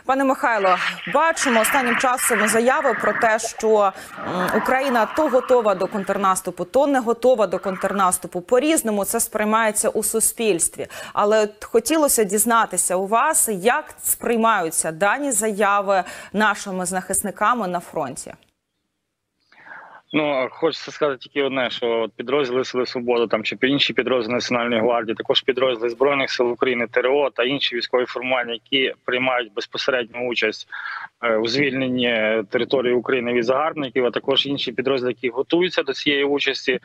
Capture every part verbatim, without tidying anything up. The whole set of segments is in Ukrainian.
Пане Михайло, бачимо останнім часом заяви про те, що Україна то готова до контрнаступу, то не готова до контрнаступу. По-різному це сприймається у суспільстві. Але хотілося дізнатися у вас, як сприймаються дані заяви нашими захисниками на фронті. Ну, хочеться сказати тільки одне, що підрозділи Сили Свободи, там, чи інші підрозділи Національної гвардії, також підрозділи Збройних сил України, ТРО та інші військові формування, які приймають безпосередню участь у звільненні території України від загарбників, а також інші підрозділи, які готуються до цієї участі,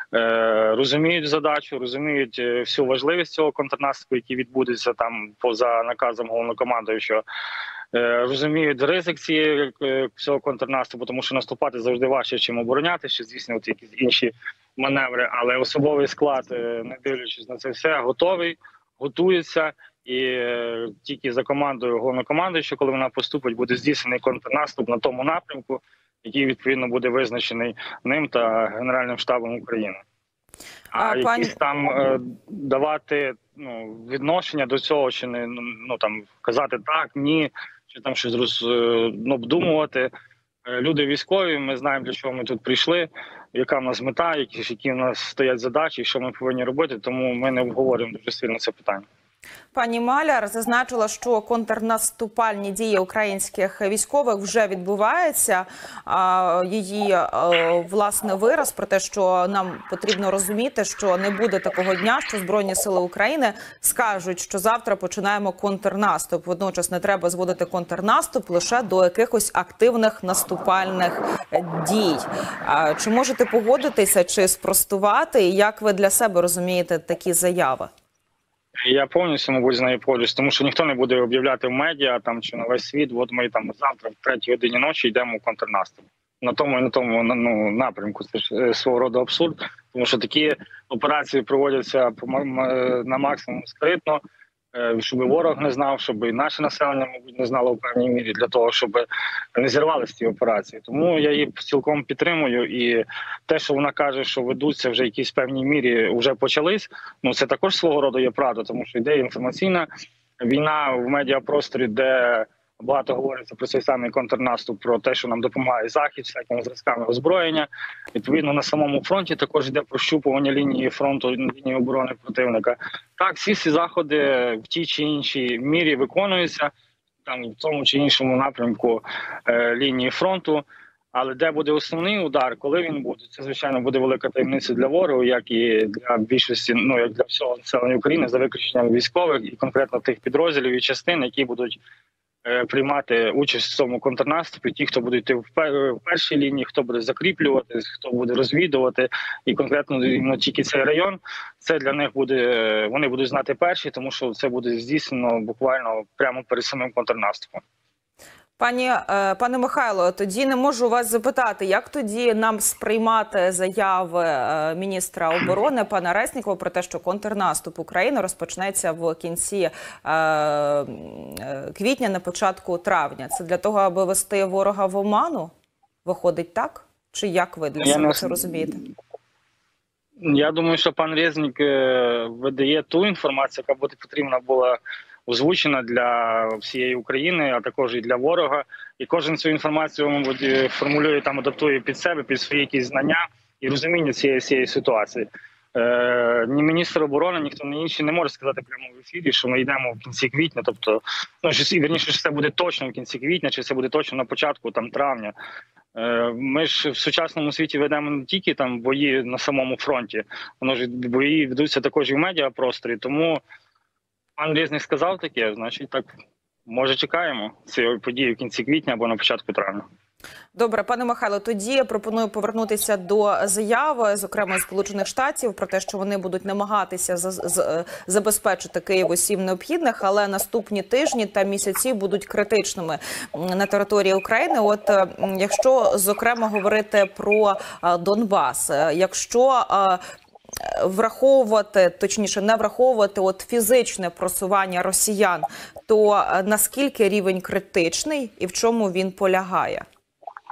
розуміють задачу, розуміють всю важливість цього контрнаступу, який відбудеться там поза наказом головнокомандуючого. Розуміють ризик цієї, цього контрнаступу, тому що наступати завжди важче, чим оборонятися, чи здійснювати якісь інші маневри. Але особовий склад, не дивлячись на це все, готовий, готується. І тільки за командою головнокомандуючого, коли вона поступить, буде здійснений контрнаступ на тому напрямку, який, відповідно, буде визначений ним та Генеральним штабом України. А, а якісь пані... там е, давати ну, відношення до цього, чи не ну там казати так, ні, чи там щось роз, ну, обдумувати. Люди військові, ми знаємо, для чого ми тут прийшли, яка в нас мета, які, які в нас стоять задачі, що ми повинні робити, тому ми не обговорюємо дуже сильно це питання. Пані Маляр зазначила, що контрнаступальні дії українських військових вже відбуваються. Її, власне, вираз про те, що нам потрібно розуміти, що не буде такого дня, що Збройні сили України скажуть, що завтра починаємо контрнаступ. Водночас не треба зводити контрнаступ лише до якихось активних наступальних дій. Чи можете погодитися, чи спростувати, і як ви для себе розумієте такі заяви? Я повністю, мабуть, з нею погоджуюсь, тому що ніхто не буде об'являти в медіа там чи на весь світ, от ми там завтра в третій годині ночі йдемо в контрнаступ. На тому і на тому ну, напрямку. Це ж свого роду абсурд, тому що такі операції проводяться на максимум скритно, щоб ворог не знав, щоб і наше населення, мабуть, не знало в певній мірі для того, щоб не зірвалися ці операції. Тому я її цілком підтримую. І те, що вона каже, що ведуться вже якісь певній мірі, вже почались, ну це також свого роду є правда, тому що йде інформаційна війна в медіапросторі, де багато говориться про цей самий контрнаступ, про те, що нам допомагає Захід, всякими зразками озброєння. Відповідно, на самому фронті також йде прощупування лінії фронту, лінії оборони противника. Так, всі ці заходи в тій чи іншій мірі виконуються, там в тому чи іншому напрямку е, лінії фронту. Але де буде основний удар, коли він буде, це, звичайно, буде велика таємниця для ворогу, як і для більшості, ну, як для всього населення України, за виключенням військових і конкретно тих підрозділів і частин, які будуть приймати участь в цьому контрнаступі, ті, хто буде йти в першій лінії, хто буде закріплювати, хто буде розвідувати, і конкретно ну, тільки цей район, це для них буде, вони будуть знати перші, тому що це буде здійснено буквально прямо перед самим контрнаступом. Пані, пане Михайло, тоді не можу вас запитати, як тоді нам сприймати заяви міністра оборони пана Резнікова про те, що контрнаступ України розпочнеться в кінці квітня, на початку травня. Це для того, аби вести ворога в оману? Виходить так? Чи як ви для себе це розумієте? Я думаю, що пан Резнік видає ту інформацію, яка буде потрібна була озвучена для всієї України, а також і для ворога. І кожен цю інформацію, мабуть, формулює, там, адаптує під себе, під свої якісь знання і розуміння цієї, цієї ситуації. Е, ні міністр оборони, ніхто не інший не може сказати прямо в ефірі, що ми йдемо в кінці квітня, тобто, ну, що, вірніше, що це буде точно в кінці квітня, чи це буде точно на початку там травня. Е, ми ж в сучасному світі ведемо не тільки там бої на самому фронті, воно ж бої ведуться також і в медіапросторі, тому пан Резнік сказав таке, значить, так, може, чекаємо цієї події в кінці квітня або на початку травня. Добре, пане Михайло, тоді я пропоную повернутися до заяви, зокрема, Сполучених Штатів, про те, що вони будуть намагатися забезпечити Києву всім необхідних, але наступні тижні та місяці будуть критичними на території України. От якщо, зокрема, говорити про Донбас, якщо враховувати, точніше не враховувати от фізичне просування росіян, то наскільки рівень критичний і в чому він полягає?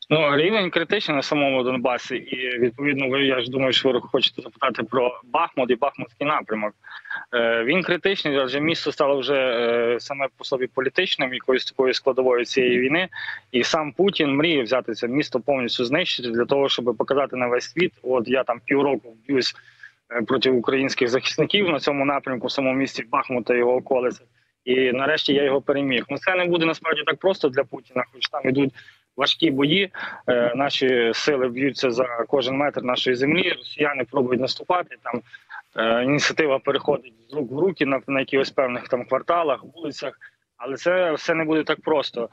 Ну, рівень критичний на самому Донбасі, і відповідно, ви я ж думаю, що ви хочете запитати про Бахмут і Бахмутський напрямок. Е, він критичний, адже місто стало вже е, саме по собі політичним, якоюсь такою складовою цієї війни. І сам Путін мріє взяти це місто повністю знищити для того, щоб показати на весь світ. От я там півроку б'юсь проти українських захисників на цьому напрямку, в самому місті Бахмут та його околицях. І нарешті я його переміг. Ну це не буде насправді так просто для Путіна, хоч там ідуть важкі бої. Е, наші сили б'ються за кожен метр нашої землі. Росіяни пробують наступати. Там е, ініціатива переходить з рук в руки на, на якихось певних там кварталах, вулицях. Але це все не буде так просто.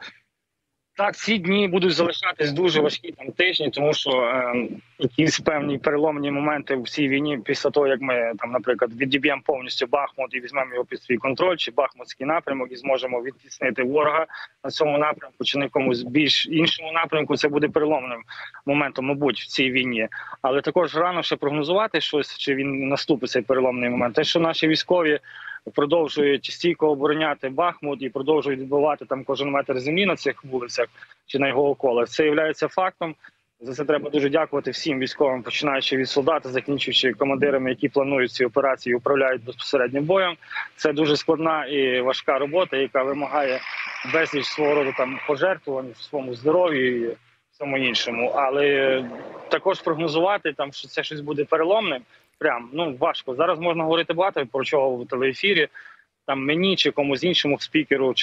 Так, ці дні будуть залишатись дуже важкі там тижні, тому що е, якісь певні переломні моменти в цій війні після того, як ми там, наприклад, відіб'ємо повністю Бахмут і візьмемо його під свій контроль, чи Бахмутський напрямок, і зможемо відтіснити ворога на цьому напрямку, чи на якомусь більш іншому напрямку, це буде переломним моментом, мабуть, в цій війні. Але також рано ще прогнозувати щось, чи він наступить цей переломний момент. Те, що наші військові продовжують стійко обороняти Бахмут і продовжують відбивати там кожен метр землі на цих вулицях чи на його околах. Це є фактом. За це треба дуже дякувати всім військовим, починаючи від солдата, закінчуючи командирами, які планують ці операції і управляють безпосередньо боєм. Це дуже складна і важка робота, яка вимагає безліч свого роду там пожертвувань в своєму здоров'ї і всьому іншому. Але також прогнозувати там, що це щось буде переломним, прям ну важко. Зараз можна говорити багато про чого в телеефірі. Там мені чи комусь іншому спікеру,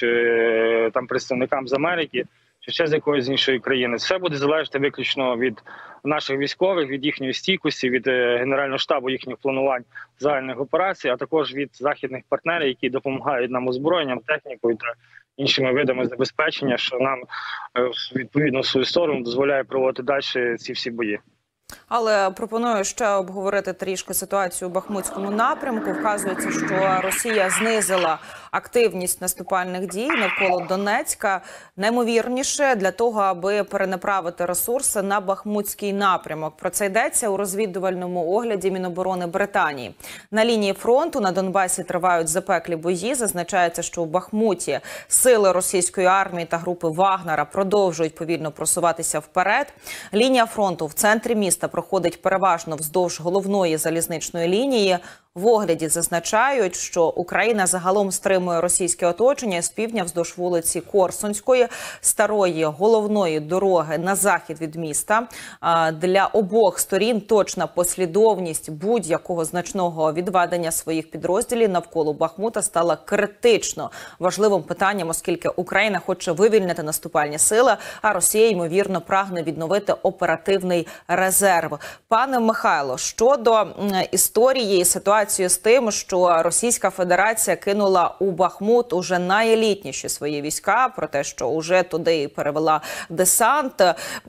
чи там представникам з Америки, чи ще з якоїсь іншої країни. Все буде залежати виключно від наших військових, від їхньої стійкості, від Генерального штабу їхніх планувань загальних операцій, а також від західних партнерів, які допомагають нам озброєнням, технікою та іншими видами забезпечення, що нам відповідно в свою сторону дозволяє проводити далі ці всі бої. Але пропоную ще обговорити трішки ситуацію у Бахмутському напрямку. Вказується, що Росія знизила активність наступальних дій навколо Донецька, наймовірніше для того, аби перенаправити ресурси на Бахмутський напрямок. Про це йдеться у розвідувальному огляді Міноборони Британії. На лінії фронту на Донбасі тривають запеклі бої. Зазначається, що у Бахмуті сили російської армії та групи Вагнера продовжують повільно просуватися вперед. Лінія фронту в центрі міста проходить переважно вздовж головної залізничної лінії. В огляді зазначають, що Україна загалом стримує російське оточення з півдня вздовж вулиці Корсунської, старої головної дороги на захід від міста. Для обох сторін точна послідовність будь-якого значного відведення своїх підрозділів навколо Бахмута стала критично важливим питанням, оскільки Україна хоче вивільнити наступальні сили, а Росія, ймовірно, прагне відновити оперативний резерв. Пане Михайло, щодо історії і ситуації з тим, що Російська Федерація кинула у Бахмут уже найелітніші свої війська, про те, що уже туди перевела десант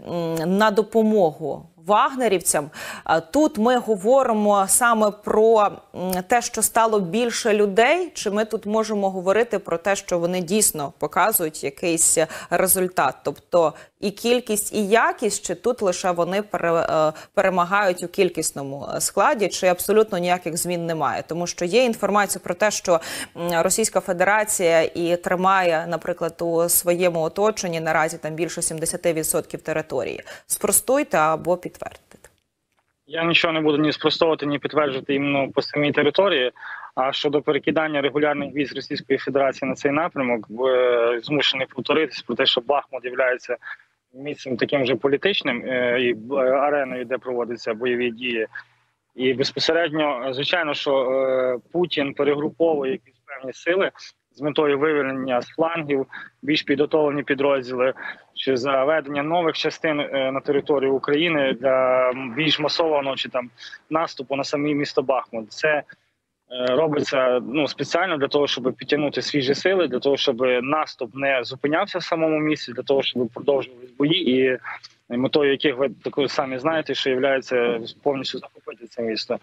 на допомогу вагнерівцям. Тут ми говоримо саме про те, що стало більше людей, чи ми тут можемо говорити про те, що вони дійсно показують якийсь результат? Тобто і кількість, і якість, чи тут лише вони перемагають у кількісному складі, чи абсолютно ніяких змін немає? Тому що є інформація про те, що Російська Федерація і тримає, наприклад, у своєму оточенні наразі там більше сімдесят відсотків території. Спростуйте або підтвердите. Я нічого не буду ні спростовувати, ні підтверджувати іменно по самій території. А щодо перекидання регулярних військ Російської Федерації на цей напрямок, змушений повторитись про те, що Бахмут є місцем таким же політичним і ареною, де проводяться бойові дії. І безпосередньо, звичайно, що Путін перегруповує якісь певні сили з метою вивільнення з флангів, більш підготовлені підрозділи, чи заведення нових частин на територію України для більш масованого чи там наступу на самі місто Бахмут. Це робиться ну, спеціально для того, щоб підтягнути свіжі сили, для того, щоб наступ не зупинявся в самому місці, для того, щоб продовжувались бої, і метою яких ви також самі знаєте, що є повністю захопити це місто.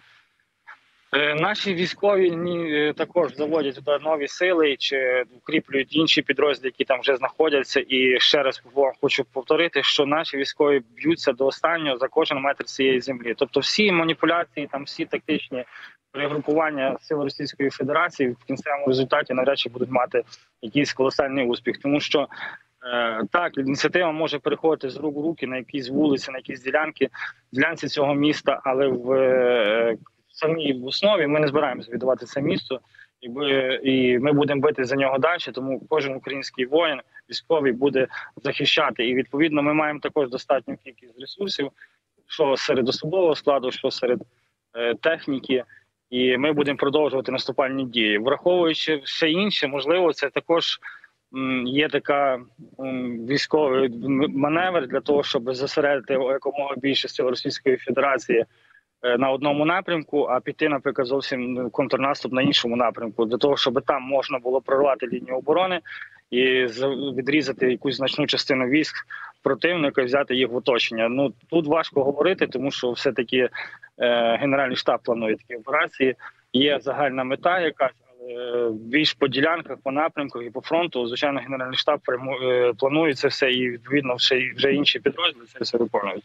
Наші військові також заводять туди нові сили чи укріплюють інші підрозділи, які там вже знаходяться. І ще раз вам хочу повторити, що наші військові б'ються до останнього за кожен метр цієї землі. Тобто всі маніпуляції, там всі тактичні перегрупування сил Російської Федерації в кінцевому результаті навряд чи будуть мати якийсь колосальний успіх. Тому що Е, Так, ініціатива може переходити з рук в руки на якісь вулиці, на якісь ділянки, ділянці цього міста, але в, е, в самій в основі ми не збираємося віддавати це місто, і ми, і ми будемо бити за нього далі, тому кожен український воїн, військовий буде захищати. І відповідно ми маємо також достатню кількість ресурсів, що серед особового складу, що серед е, техніки, і ми будемо продовжувати наступальні дії. Враховуючи все інше, можливо, це також є така військовий маневр для того, щоб зосередити якомога більше сил Російської Федерації на одному напрямку, а піти, наприклад, зовсім контрнаступ на іншому напрямку, для того, щоб там можна було прорвати лінію оборони і відрізати якусь значну частину військ противника і взяти їх в оточення. Ну тут важко говорити, тому що все-таки е, Генеральний штаб планує такі операції. Є загальна мета якась, але більш по ділянках, по напрямках і по фронту, звичайно, Генеральний штаб е, планує це все, і відповідно вже, вже інші підрозділи це все виконують.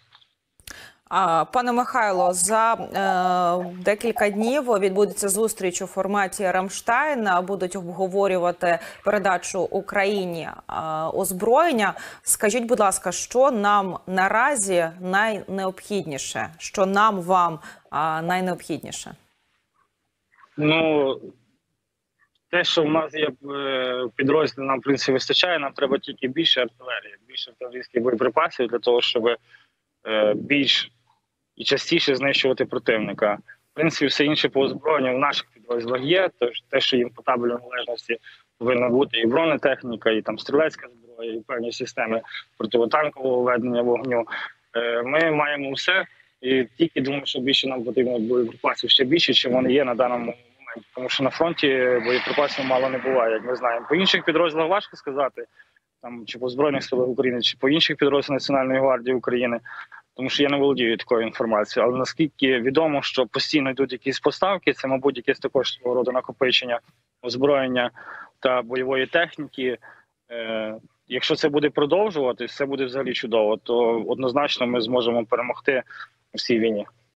Пане Михайло, за е, декілька днів відбудеться зустріч у форматі Рамштайн. Будуть обговорювати передачу Україні е, озброєння. Скажіть, будь ласка, що нам наразі найнеобхідніше? Що нам, вам е, найнеобхідніше? Ну, те, що в нас є в підрозділі, нам, в принципі, вистачає. Нам треба тільки більше артилерії, більше артилерійських боєприпасів для того, щоб е, більш і частіше знищувати противника. В принципі, все інше по озброєнню в наших підрозділах є. Тож те, що їм по табелю належності повинна бути і бронетехніка, і там стрілецька зброя, і певні системи противотанкового ведення вогню. Ми маємо все. І тільки думаю, що більше нам потрібно боєприпасів ще більше, чим вони є на даному моменті. Тому що на фронті боєприпасів мало не буває, як ми знаємо. По інших підрозділах важко сказати, там чи по Збройних силах України, чи по інших підрозділах Національної гвардії України. Тому що я не володію такою інформацією, але наскільки відомо, що постійно йдуть якісь поставки, це, мабуть, якесь також свого роду накопичення озброєння та бойової техніки. Е, якщо це буде продовжуватись, це буде взагалі чудово, то однозначно ми зможемо перемогти в цій війні.